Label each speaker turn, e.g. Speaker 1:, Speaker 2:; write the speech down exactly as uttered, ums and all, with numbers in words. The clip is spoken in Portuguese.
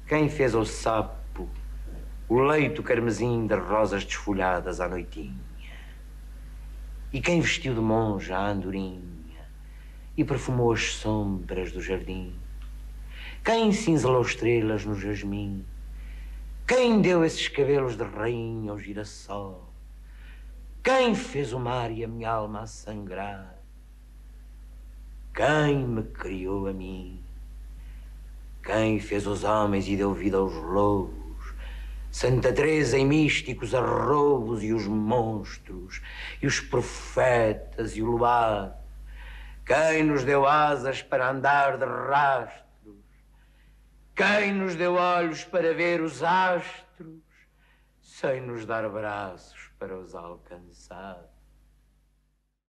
Speaker 1: Quem fez ao sapo o leito carmesim de rosas desfolhadas à noitinha? E quem vestiu de monja a andorinha e perfumou as sombras do jardim? Quem cinzelou estrelas no jasmim? Quem deu esses cabelos de rainha ao girassol? Quem fez o mar e a minha alma a sangrar? Quem me criou a mim? Quem fez os homens e deu vida aos lobos? Santa Teresa em místicos arroubos e os monstros, e os profetas e o luar. Quem nos deu asas para andar de rastros? Quem nos deu olhos para ver os astros, sem nos dar braços para os alcançar?